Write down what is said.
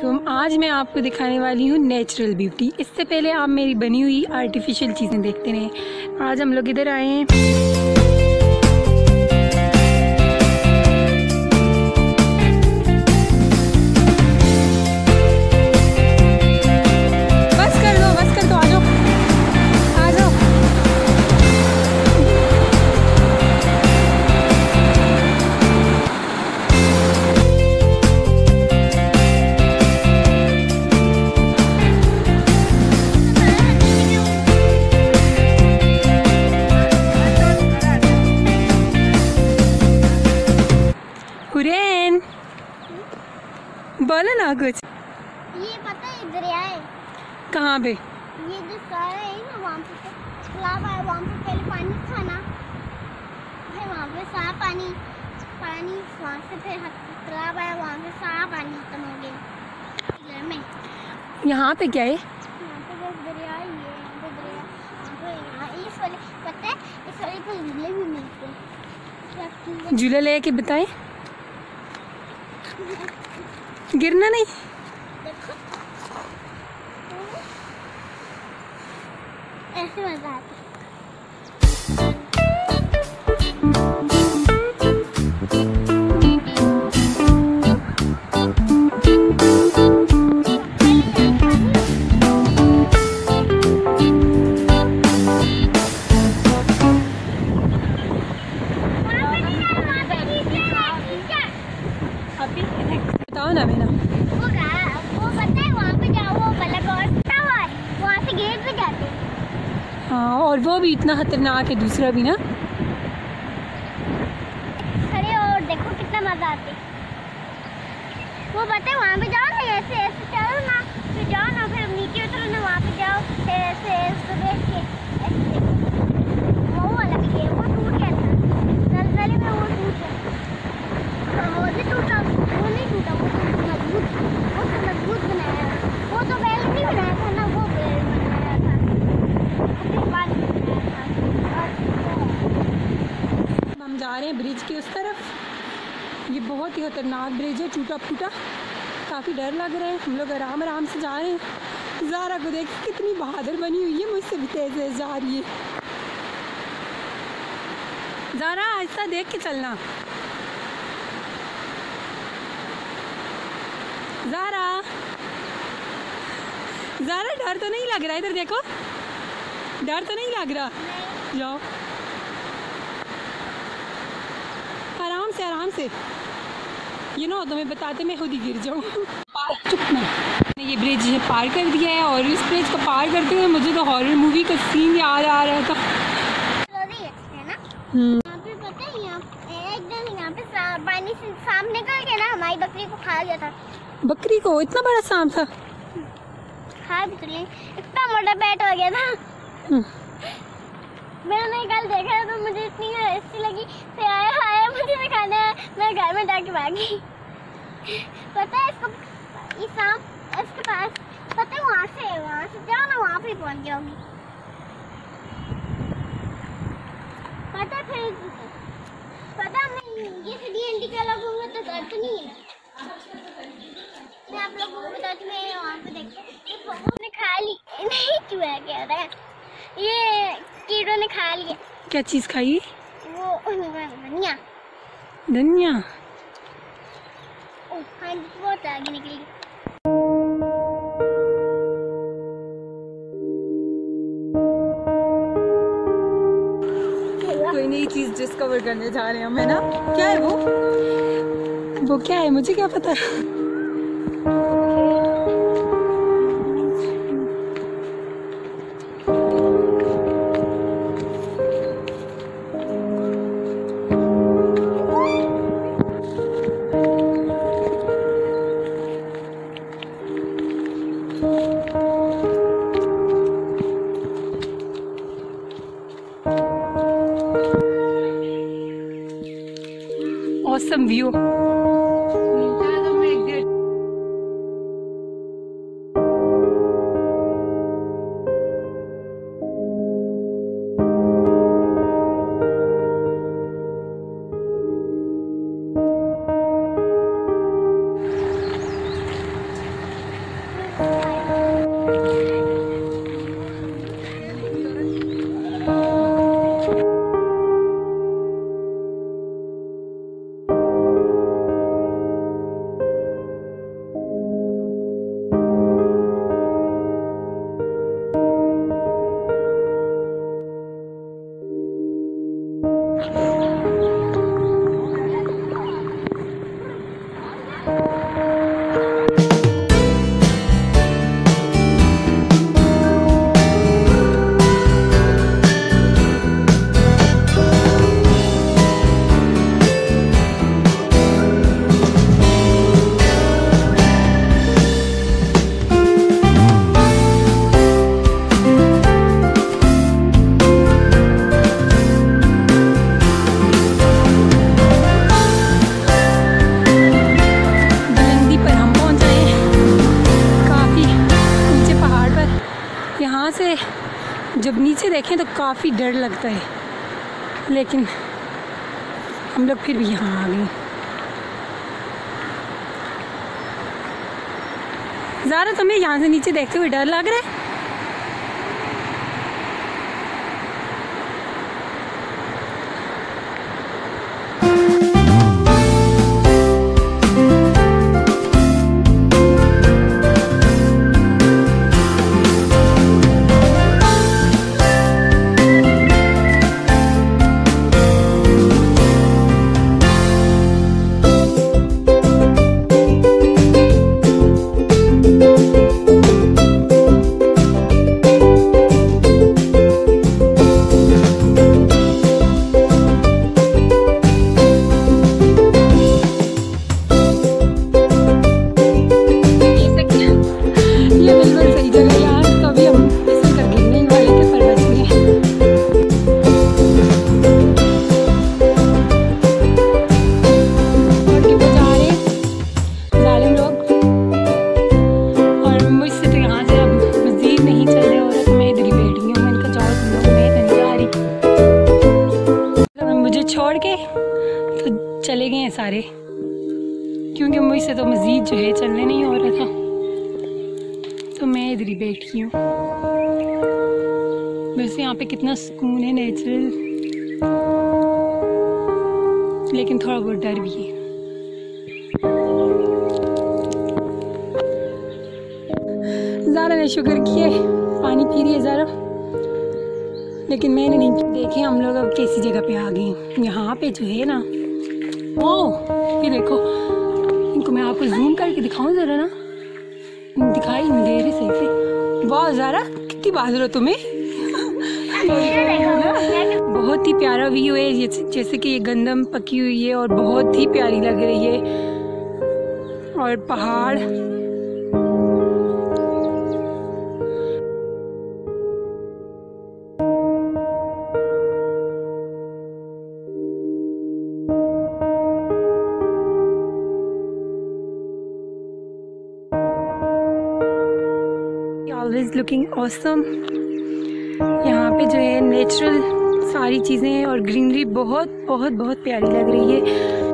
अस्सलामुअलैकुम। आज मैं आपको दिखाने वाली हूँ नेचुरल ब्यूटी। इससे पहले आप मेरी बनी हुई आर्टिफिशियल चीज़ें देखते रहें। आज हम लोग इधर आए हैं। हुरैन बोलो ना कुछ। ये पता है दरिया है कहाँ पे? ये जो सारा है ना वहाँ पे तालाब है, वहाँ पे पहले पानी था ना, फिर वहाँ पे साफ पानी वहाँ से फिर तालाब है, वहाँ पे साफ पानी खत्म हो गया घर में। यहाँ पे क्या है? यहाँ पे बस दरिया ही है, यहाँ पे दरिया, यहाँ पे यहाँ इस वाले पता है इस वाले पे झूले भी मिलते हैं। झूले ले के बताएं, गिरना नहीं। देखो ऐसे मजा आता है। बताओ ना मेरा। वो पता है वहाँ पे जाओ, वो बल्लभ और टावर वहाँ से गेट पे जाते हैं। हाँ, और वो भी इतना खतरनाक है, दूसरा भी ना। अरे और देखो कितना मजा आता है। वो पता है वहाँ पे जाओ ना, ऐसे ऐसे चलो ना, फिर जाओ ना, फिर नीचे उतरो ना, वहाँ पे जाओ ऐसे ऐसे देख के ऐसे। वो वाला भी है, वो टूट गया था नलगले में, वो टूट गया। हाँ, वो नहीं टूटा, वो नहीं टूटा, वो तो मजबूत बनाया। वो तो पहले नहीं बनाया था ना, वो पहले बनाया था, फिर बाद में बनाया था। हम जा रहे हैं ब्रिज के उस तरफ। ये बहुत ही खतरनाक ब्रिज है, टूटा फूटा, काफ़ी डर लग रहा है। हम लोग आराम आराम से जा रहे हैं। ज़ारा को देख कितनी बहादुर बनी हुई है, मुझसे भी तेज तेज जा रही है। ज़ारा आहिस्ता देख के चलना। ज़ारा ज़ारा डर तो नहीं लग रहा? इधर देखो, डर तो नहीं लग रहा? जाओ आराम से आराम से। ये ना तुम्हें बताते मैं खुद ही गिर जाऊँ। चुप ना। मैंने ये ब्रिज पार कर दिया है और इस ब्रिज को पार करते हुए मुझे तो हॉरर मूवी का सीन याद आ रहा था। है ना? यहाँ पे पता है, एकदम यहाँ पे पानी से सांप निकल के ना हमारी बकरी को खा गया था। बकरी को? इतना बड़ा सांप था? खा भी चले, इतना मोटा पेट हो गया था। मैंने कल देखा तो मुझे इतनी अच्छी लगी, फिर आया मुझे भी खाना है, मैं घर में जाके भागी। पता है इसको, ये सांप इसके पास पता है वहाँ से जाओ ना, वहाँ पे पहुँच जाओगी। पता है फिर पता मैं ये सीढ़ी का लगूंगा तो डर तो नहीं है। मैं आप लोगों को बताती हूँ, मैं वहाँ पे देखते ये बबू ने खा ली, नहीं चूहा कह रहा है, ये कीड़ों ने खा लिया। क्या चीज़ खाई? वो धनिया। धनिया? ओह हाँ, बहुत आगे निकली। कोई नई चीज़ डिस्कवर करने जा रहे हैं हम, है ना? क्या है वो क्या है मुझे क्या पता। Awesome view. जब नीचे देखें तो काफ़ी डर लगता है, लेकिन हम लोग फिर भी यहाँ आ गए। ज़ारा तुम्हें यहाँ से नीचे देखते हुए डर लग रहा है? छोड़ के तो चले गए हैं सारे, क्योंकि मुझसे तो मज़ीद जो है चलने नहीं हो रहा था, तो मैं इधर ही बैठी हूँ। वैसे यहाँ पे कितना सुकून है, नेचुरल, लेकिन थोड़ा बहुत डर भी है। ज़ारा ने शुक्र किए, पानी पी रही है ज़ारा, लेकिन मैंने नहीं पी। देखें हम लोग अब कैसी जगह पे आ गए। यहाँ पे जो है ना, ओह ये देखो, इनको मैं आपको जूम करके दिखाऊं ज़रा ना, दिखाई नहीं दे रही सही से। वाह ज़ारा कितनी बहादुर हो तुम्हें। बहुत ही प्यारा व्यू है, जैसे कि ये गंदम पकी हुई है और बहुत ही प्यारी लग रही है, और पहाड़। Always looking awesome। यहाँ पे जो है नेचुरल सारी चीज़ें हैं और ग्रीनरी बहुत बहुत बहुत प्यारी लग रही है।